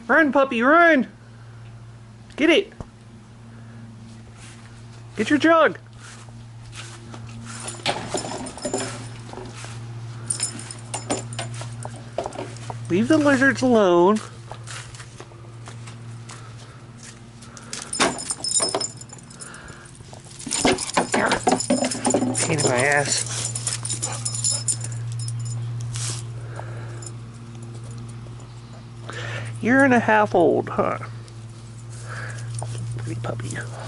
Run, puppy, run! Get it! Get your jug! Leave the lizards alone. Pain in my ass. Year and a half old, huh? Pretty puppy.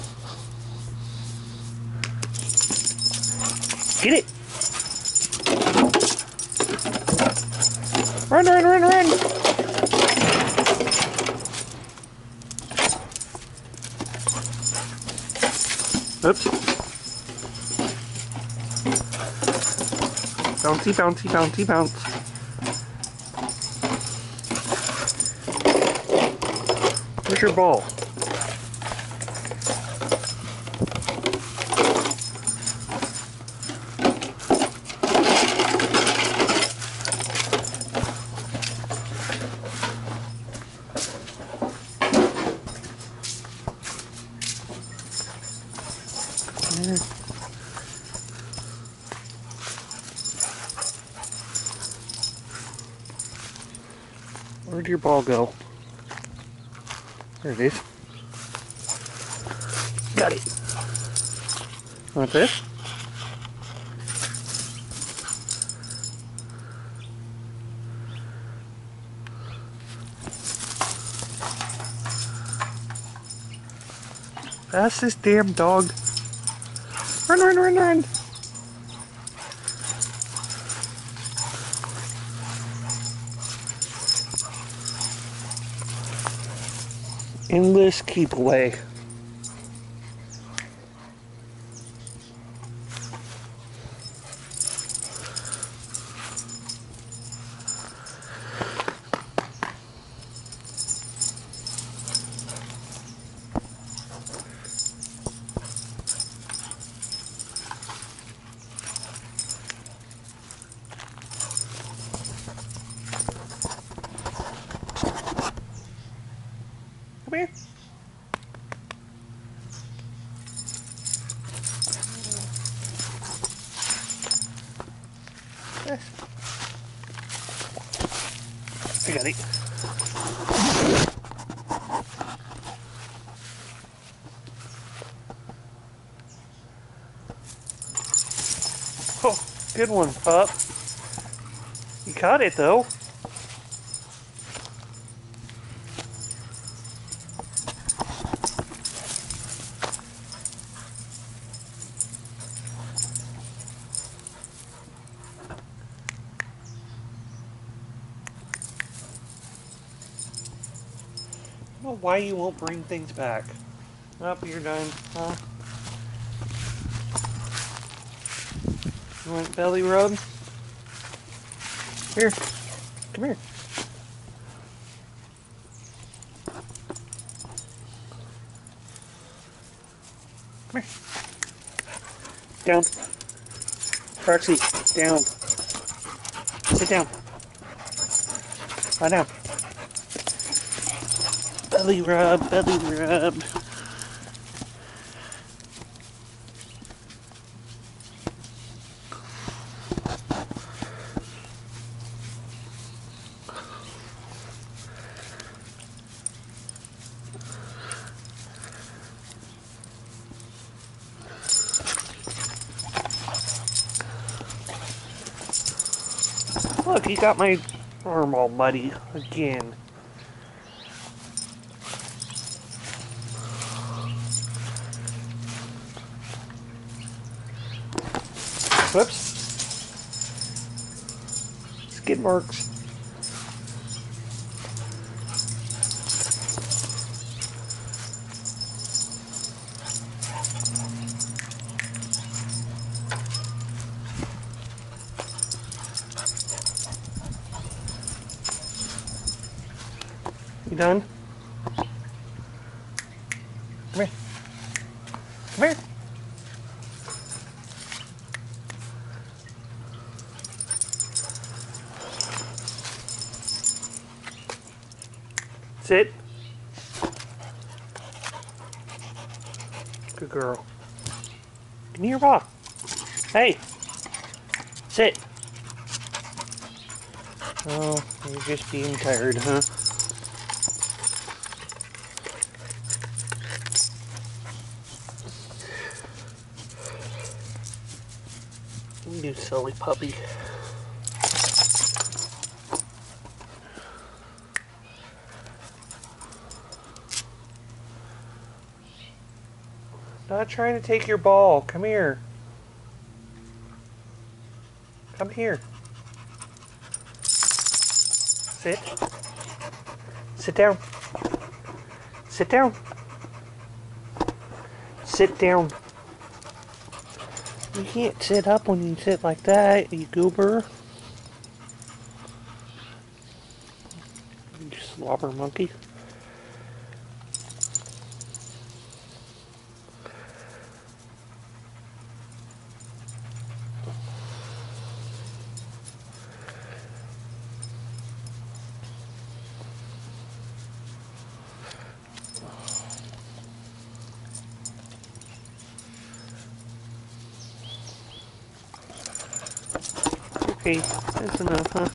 Get it! Run, run, run, run! Oops. Bouncy, bouncy, bouncy, bounce. Where's your ball? Where'd your ball go? There it is. Got it. Want this? That's this damn dog. Run, run, run, run! Endless keep away. Come here. Yes. I got it. Oh, good one, pup. You caught it though. I don't know why you won't bring things back. Oh, you're done, huh? You want belly rub? Here. Come here. Come here. Down. Roxy, down. Sit down. Lie down. Belly rub, belly rub. Look, he got my arm all muddy again. Whoops. Skid marks. You done? Come here. Come here. Sit. Good girl. Give me your paw. Hey. Sit. Oh, you're just being tired, huh? You silly puppy. Not trying to take your ball. Come here. Come here. Sit. Sit down. Sit down. Sit down. You can't sit up when you sit like that, you goober. You slobber monkey. Okay, that's enough, huh?